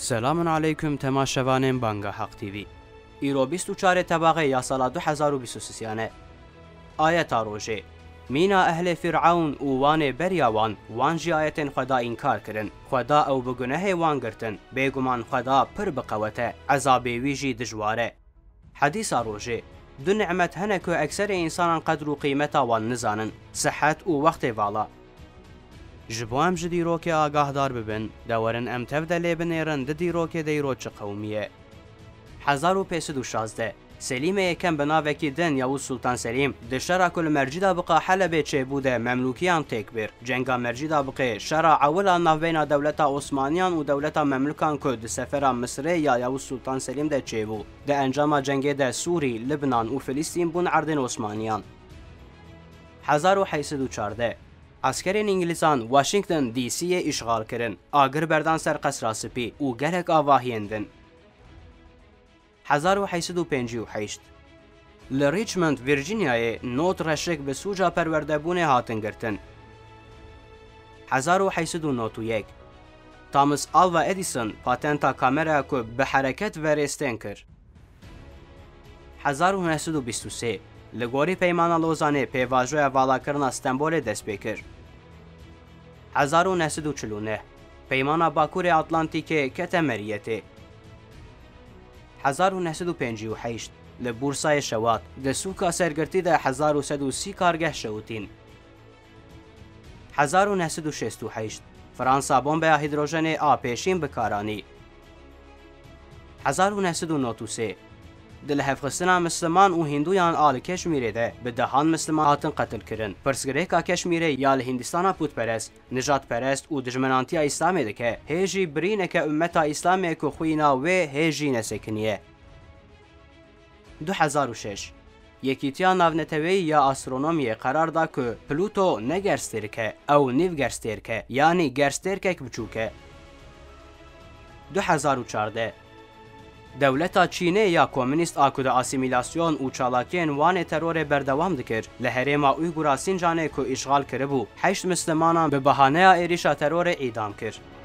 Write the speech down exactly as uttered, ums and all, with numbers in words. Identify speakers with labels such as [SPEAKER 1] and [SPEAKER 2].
[SPEAKER 1] سلام علیکم تماشاوان بانگا حق تیوی. ایرو بیست و چهار تباغه یا سال دو هزار و بیست و سه آیت روژه مینا اهل فرعون و وان بریاوان وان جی آیتن خدا انکار کرن خدا او بگنه وان گرتن بیگمان خدا پر بقوته عذابی ویجی دجواره. حدیث روژه دو نعمت هنه که اکثر انسان قدر و قیمتا وان نزانن صحت و وقت والا. جبو ام جدی روک آگاه دار ببن دورن ام تبدله بنیرن ددی روک دیرو چه قومیه. هزار و پانصد و شانزده سلیم یکم بناوکی دن یا سلطان سلیم دشرا کل مرجدا بقا حلب چه بوده مملوکیان تکبر جنگا مرجدا بقا شرا اولا نوینا دولتا عثمانیان و دولتا مملوکان که ده سفرا مصر یا یا سلطان سلیم ده چه بو ده انجام جنگ ده سوری لبنان و فلسطین بون عردن عثمانیان. هزار و هشتصد و چهارده عسکرین انگلیسان واشنگتن دی سی اشغال کرن آگر بردان سر قصر سپی و گلک آواهیندن. هزار و هشتصد و پنجاه و هشت لریچموند ویرجینیای نوت رشک به سوجا پرورده بونه هاتن گرتن. هزار و هشتصد و نود و یک تامس آلوا ادیسون پاتنتا کامرا که به حرکت ورستن کرد. هزار و نهصد و بیست و سه لگوری پیمان لوزانه پیواژوی والا کردن استانبول دست بکر. هزار و نهصد و چهل و نه پیمان باکور اتلانتیک کتمریته. هزار و نهصد و پنجاه و هشت لبورسای شوات دسوکا سرگرتی ده هزار و صد و سی کارگه شوتین. هزار و نهصد و شصت و هشت فرانسا بمب هیدروژن آپیشین بکارانی. هزار و نهصد و نود و سه دل هفخستنا مسلمان و هندویان آل کشمیره ده به دهان مسلمان هاتن قتل کرن. پرسگریکا کشمیره یا لهندستانا پوت پرست نجات پرست و دجمنانتی اسلامی ده که هیجی برینه که امتا اسلامی که خوینا و هیجی نسکنیه. دو هزار و شش یکیتیا ناونتوی یا آسترونومی قرار دا که پلوتو نگرسترکه او نیو گرسترکه یعنی گرسترکک بچوکه. دو هزار و چهارده دولتا چینه یا کمونیست آکوده آسیمیلاسیون و چالاکین وان ترور بردوام دکر لهرما اویگورا سینجانه که اشغال کرده بو هشت مسلمانان به بهانه ایریشا ترور اعدام کرد.